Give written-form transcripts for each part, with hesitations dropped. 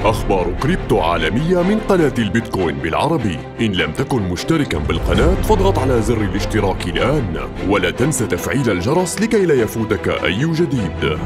أخبار كريبتو عالمية من قناة البيتكوين بالعربي. إن لم تكن مشتركا بالقناة فاضغط على زر الاشتراك الآن، ولا تنسى تفعيل الجرس لكي لا يفوتك أي جديد.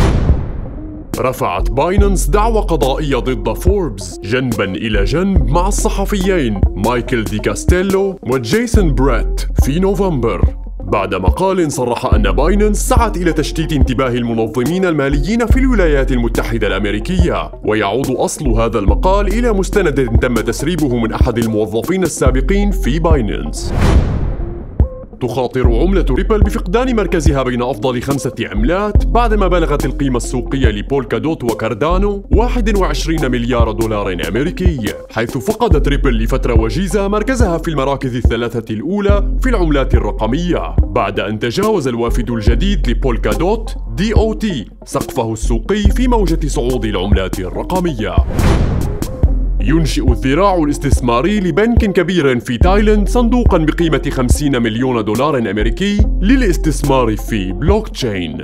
رفعت باينانس دعوى قضائية ضد فوربس جنبا إلى جنب مع الصحفيين مايكل دي كاستيلو وجيسون بريت في نوفمبر، بعد مقال صرح أن باينانس سعت إلى تشتيت انتباه المنظمين الماليين في الولايات المتحدة الأمريكية. ويعود أصل هذا المقال إلى مستند تم تسريبه من أحد الموظفين السابقين في باينانس. تخاطر عملة ريبل بفقدان مركزها بين أفضل 5 عملات بعدما بلغت القيمة السوقية لبولكا دوت وكاردانو 21 مليار دولار أمريكي، حيث فقدت ريبل لفترة وجيزة مركزها في المراكز الثلاثة الأولى في العملات الرقمية، بعد أن تجاوز الوافد الجديد لبولكا دوت DOT سقفه السوقي في موجة صعود العملات الرقمية. ينشئ الذراع الاستثماري لبنك كبير في تايلاند صندوقاً بقيمة 50 مليون دولار أمريكي للاستثمار في بلوكتشين،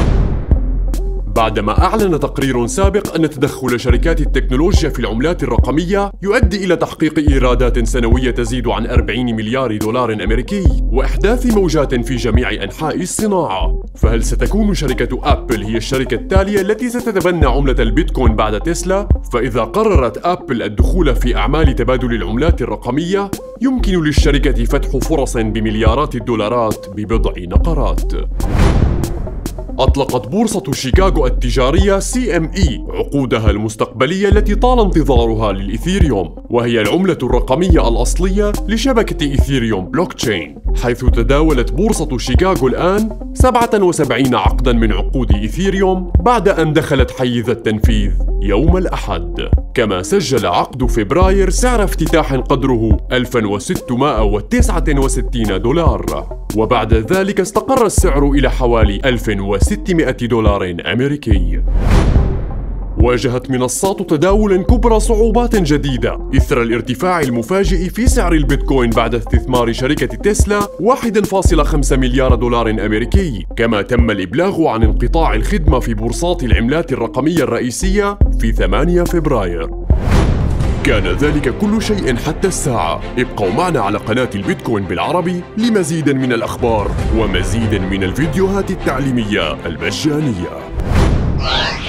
بعدما أعلن تقرير سابق أن تدخل شركات التكنولوجيا في العملات الرقمية يؤدي إلى تحقيق إيرادات سنوية تزيد عن 40 مليار دولار أمريكي وإحداث موجات في جميع أنحاء الصناعة. فهل ستكون شركة أبل هي الشركة التالية التي ستتبنى عملة البيتكوين بعد تسلا؟ فإذا قررت أبل الدخول في أعمال تبادل العملات الرقمية يمكن للشركة فتح فرص بمليارات الدولارات ببضع نقرات. أطلقت بورصة شيكاغو التجارية CME عقودها المستقبلية التي طال انتظارها للإيثيريوم، وهي العملة الرقمية الأصلية لشبكة إيثيريوم بلوكتشين، حيث تداولت بورصة شيكاغو الآن 77 عقداً من عقود إيثيريوم بعد أن دخلت حيز التنفيذ يوم الأحد. كما سجل عقد فبراير سعر افتتاح قدره 1669 دولار، وبعد ذلك استقر السعر إلى حوالي 1600 دولار أمريكي. واجهت منصات تداول كبرى صعوبات جديدة إثر الارتفاع المفاجئ في سعر البيتكوين بعد استثمار شركة تسلا 1.5 مليار دولار أمريكي، كما تم الإبلاغ عن انقطاع الخدمة في بورصات العملات الرقمية الرئيسية في 8 فبراير. كان ذلك كل شيء حتى الساعة. ابقوا معنا على قناة البيتكوين بالعربي لمزيد من الأخبار ومزيد من الفيديوهات التعليمية المجانية.